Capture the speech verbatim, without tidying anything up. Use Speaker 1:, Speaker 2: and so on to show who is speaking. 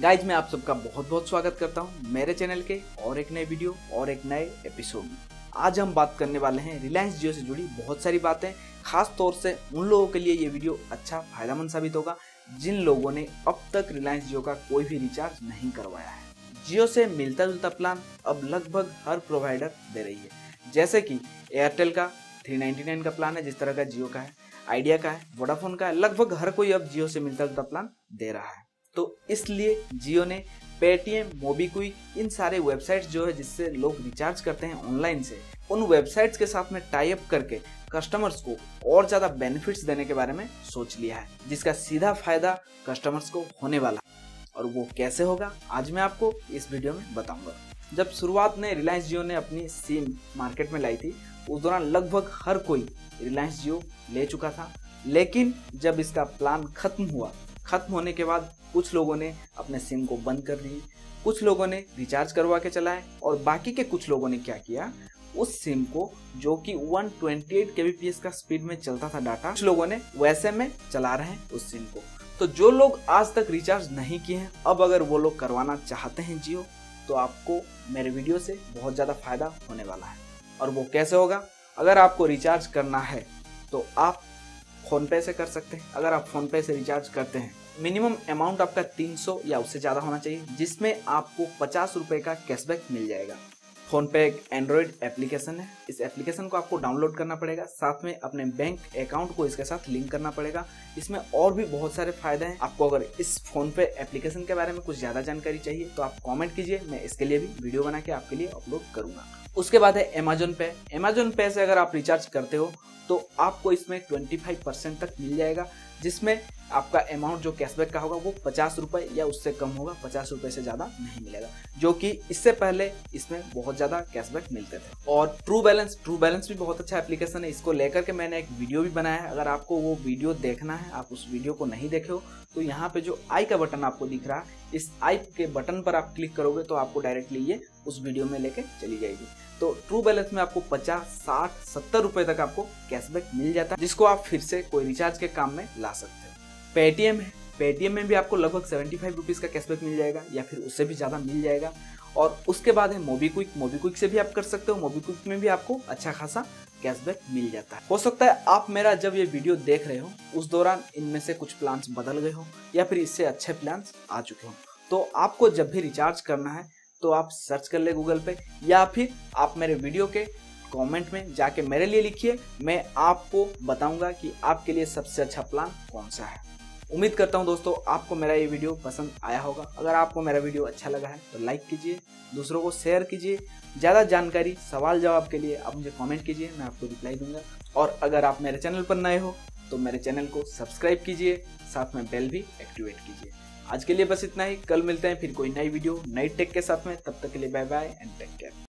Speaker 1: Guys मैं आप सबका बहुत बहुत स्वागत करता हूं मेरे चैनल के और एक नए वीडियो और एक नए एपिसोड में। आज हम बात करने वाले हैं रिलायंस जियो से जुड़ी बहुत सारी बातें। खास तौर से उन लोगों के लिए ये वीडियो अच्छा फायदेमंद साबित होगा जिन लोगों ने अब तक रिलायंस जियो का कोई भी रिचार्ज नहीं करवाया है। जियो से मिलता जुलता प्लान अब लगभग हर प्रोवाइडर दे रही है, जैसे कि एयरटेल का थ्री नाइन्टी नाइन का प्लान है जिस तरह का जियो का है, आइडिया का है, वोडाफोन का है। लगभग हर कोई अब जियो से मिलता जुलता प्लान दे रहा है। तो इसलिए जियो ने पेटीएम, मोबीक्विक, इन सारे वेबसाइट्स जो है जिससे लोग रिचार्ज करते हैं ऑनलाइन से, उन वेबसाइट्स के साथ में टाई अप करके कस्टमर्स को और ज़्यादा बेनिफिट्स देने के बारे में सोच लिया है, जिसका सीधा फायदा कस्टमर्स को होने वाला है। और वो कैसे होगा आज मैं आपको इस वीडियो में बताऊंगा। जब शुरुआत में रिलायंस जियो ने अपनी सिम मार्केट में लाई थी, उस दौरान लगभग हर कोई रिलायंस जियो ले चुका था। लेकिन जब इसका प्लान खत्म हुआ, खत्म होने के बाद कुछ लोगों ने अपने सिम को बंद कर दिए, कुछ लोगों ने रिचार्ज करवा के चलाए और बाकी के कुछ लोगों ने क्या किया, उस सिम को जो कि एक सौ अट्ठाईस केबीपीएस का स्पीड में चलता था डाटा, कुछ लोगों ने वैसे में चला रहे हैं उस सिम को। तो जो लोग आज तक रिचार्ज नहीं किए हैं, अब अगर वो लोग करवाना चाहते हैं जियो, तो आपको मेरे वीडियो से बहुत ज़्यादा फायदा होने वाला है। और वो कैसे होगा? अगर आपको रिचार्ज करना है तो आप फ़ोन पे से कर सकते हैं। अगर आप फ़ोन पे से रिचार्ज करते हैं, मिनिमम अमाउंट आपका तीन सौ या उससे ज़्यादा होना चाहिए, जिसमें आपको पचास रुपये का कैशबैक मिल जाएगा। फ़ोन पे एक एंड्रॉयड एप्लीकेशन है, इस एप्लीकेशन को आपको डाउनलोड करना पड़ेगा, साथ में अपने बैंक अकाउंट को इसके साथ लिंक करना पड़ेगा। इसमें और भी बहुत सारे फायदे हैं। आपको अगर इस फ़ोन पे एप्लीकेशन के बारे में कुछ ज़्यादा जानकारी चाहिए तो आप कमेंट कीजिए, मैं इसके लिए भी वीडियो बना के आपके लिए अपलोड करूँगा। उसके बाद है अमेजोन पे। अमेजोन पे से अगर आप रिचार्ज करते हो तो आपको इसमें पच्चीस परसेंट तक मिल जाएगा, जिसमें आपका अमाउंट जो कैशबैक का होगा वो पचास रुपये या उससे कम होगा, पचास रुपये से ज़्यादा नहीं मिलेगा, जो कि इससे पहले इसमें बहुत ज़्यादा कैशबैक मिलते थे। और ट्रू बैलेंस ट्रू बैलेंस भी बहुत अच्छा एप्लीकेशन है, इसको लेकर के मैंने एक वीडियो भी बनाया है। अगर आपको वो वीडियो देखना है, आप उस वीडियो को नहीं देखे हो, तो यहाँ पे जो आई का बटन आपको दिख रहा है, इस आई के बटन पर आप क्लिक करोगे तो आपको डायरेक्टली ये उस वीडियो में लेके चली जाएगी। तो ट्रू बैलेंस में आपको पचास, साठ, सत्तर रुपए तक आपको कैशबैक मिल जाता है, जिसको आप फिर से कोई रिचार्ज के काम में ला सकते हो। पेटीएम है, पेटीएम में भी आपको लगभग पचहत्तर रुपीस का कैशबैक मिल जाएगा या फिर उससे भी ज़्यादा मिल जाएगा। और उसके बाद है मोबीक्विक। मोबीक्विक से भी आप कर सकते हो, मोबीक्विक में भी आपको अच्छा खासा कैशबैक मिल जाता है। हो सकता है आप मेरा जब ये वीडियो देख रहे हो उस दौरान इनमें से कुछ प्लान्स बदल गए हो या फिर इससे अच्छे प्लान्स आ चुके हो। तो आपको जब भी रिचार्ज करना है तो आप सर्च कर ले गूगल पे, या फिर आप मेरे वीडियो के कमेंट में जाके मेरे लिए लिखिए, मैं आपको बताऊंगा कि आपके लिए सबसे अच्छा प्लान कौन सा है। उम्मीद करता हूं दोस्तों आपको मेरा ये वीडियो पसंद आया होगा। अगर आपको मेरा वीडियो अच्छा लगा है तो लाइक कीजिए, दूसरों को शेयर कीजिए। ज़्यादा जानकारी, सवाल जवाब के लिए आप मुझे कमेंट कीजिए, मैं आपको रिप्लाई दूंगा। और अगर आप मेरे चैनल पर नए हो तो मेरे चैनल को सब्सक्राइब कीजिए, साथ में बेल भी एक्टिवेट कीजिए। आज के लिए बस इतना ही। कल मिलते हैं फिर कोई नई वीडियो, नई टेक के साथ में। तब तक के लिए bye bye and take care.